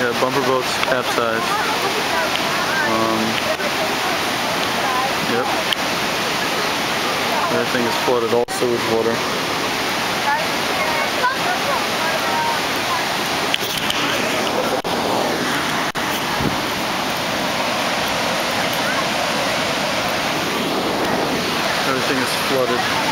Yeah, bumper boats capsized. Yep. Everything is flooded also with water. Everything is flooded.